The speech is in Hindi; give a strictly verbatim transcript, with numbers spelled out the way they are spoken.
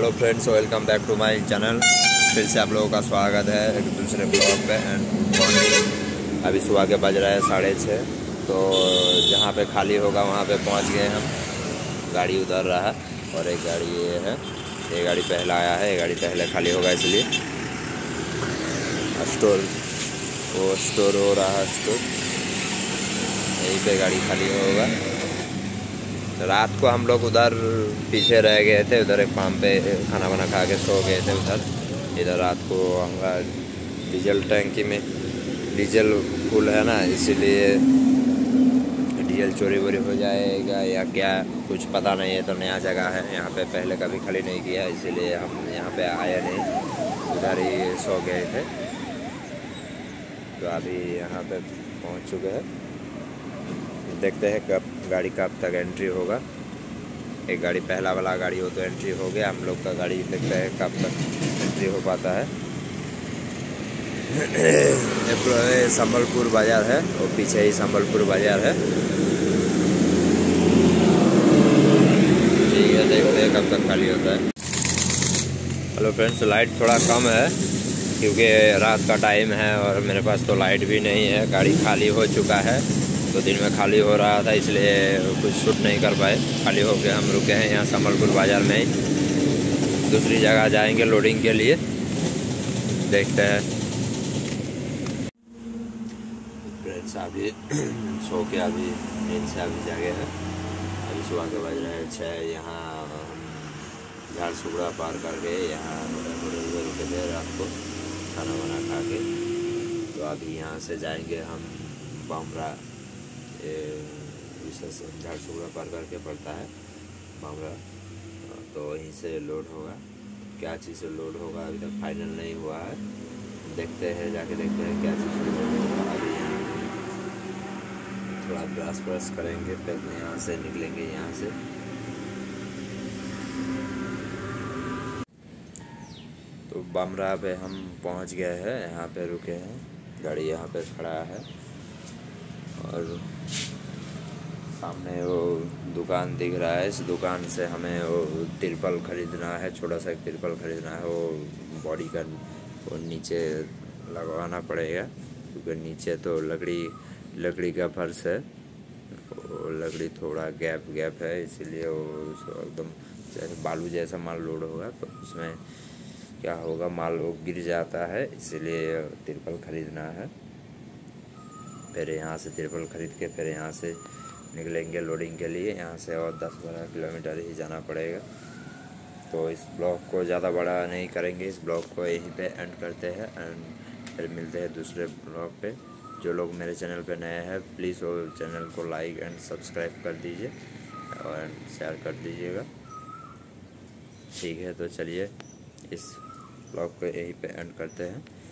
Hello friends, welcome back to my channel. फिर से आप लोगों का स्वागत है एक दूसरे ब्लॉग पे। एंड मॉर्निंग अभी सुबह के बज रहा है साढ़े छः। तो जहाँ पे खाली होगा वहाँ पे पहुँच गए हम। गाड़ी उधर रहा और एक गाड़ी ये है, ये गाड़ी पहला आया है, ये गाड़ी पहले खाली होगा इसलिए स्टोर वो स्टोर हो रहा है, स्टोर यहीं पे गाड़ी खाली होगा। रात को हम लोग उधर पीछे रह गए थे, उधर एक पाम पे खाना वाना खा के सो गए थे उधर। इधर रात को हमारा डीजल टैंकी में डीजल फुल है ना, इसीलिए डीजल चोरी वोरी हो जाएगा या क्या कुछ पता नहीं है। तो नया जगह है, यहाँ पे पहले कभी खाली नहीं किया, इसीलिए हम यहाँ पे आए नहीं, उधर ही सो गए थे। तो अभी यहाँ पे पहुँच चुके हैं, देखते हैं कब गाड़ी कब तक एंट्री होगा। एक गाड़ी पहला वाला गाड़ी हो तो एंट्री हो गया, हम लोग का गाड़ी देखते हैं कब तक एंट्री हो पाता है। संबलपुर बाज़ार है और पीछे ही संबलपुर बाज़ार है। ठीक है, देखते हैं कब तक खाली होता है। हेलो फ्रेंड्स, लाइट थोड़ा कम है क्योंकि रात का टाइम है और मेरे पास तो लाइट भी नहीं है। गाड़ी खाली हो चुका है, तो दिन में खाली हो रहा था इसलिए कुछ शूट नहीं कर पाए। खाली हो गया, हम रुके हैं यहाँ संबलपुर बाज़ार में ही। दूसरी जगह जाएंगे लोडिंग के लिए, देखते हैं। फ्रेंड्स अभी सो के अभी नींद से अभी जागे हैं। अभी सुबह के बज रहे हैं छः। यहाँ झारसुगड़ा पार करके यहाँ रुके थे रात को खाना वाना खा के। तो अभी यहाँ से जाएंगे हम बामरा, विशेष झारसुगड़ा पार करके पड़ता है बामरा। तो वहीं से लोड होगा, क्या चीज़ से लोड होगा अभी तक फाइनल नहीं हुआ है। देखते हैं, जाके देखते हैं क्या चीज़ से लोड होगा। अभी यहाँ थोड़ा ब्रश ब्रश करेंगे, फिर यहाँ से निकलेंगे। यहाँ से तो बामरा पे हम पहुँच गए हैं, यहाँ पे रुके हैं, गाड़ी यहाँ पे खड़ा है और सामने वो दुकान दिख रहा है। इस दुकान से हमें वो तिरपल खरीदना है, छोटा सा एक तिरपल खरीदना है। वो बॉडी का वो नीचे लगवाना पड़ेगा क्योंकि नीचे तो लकड़ी लकड़ी का फर्श है, वो लकड़ी थोड़ा गैप गैप है, इसीलिए वो एकदम जैसे बालू जैसा माल लोड होगा तो उसमें क्या होगा, माल वो गिर जाता है, इसीलिए तिरपल खरीदना है। फिर यहाँ से तिरपल खरीद के फिर यहाँ से निकलेंगे लोडिंग के लिए। यहाँ से और दस बारह किलोमीटर ही जाना पड़ेगा। तो इस ब्लॉग को ज़्यादा बड़ा नहीं करेंगे, इस ब्लॉग को यहीं पे एंड करते हैं एंड फिर मिलते हैं दूसरे ब्लॉग पे। जो लोग मेरे चैनल पे नए हैं प्लीज़ वो चैनल को लाइक एंड सब्सक्राइब कर दीजिए और शेयर कर दीजिएगा। ठीक है, तो चलिए इस ब्लॉग को यहीं पे एंड करते हैं।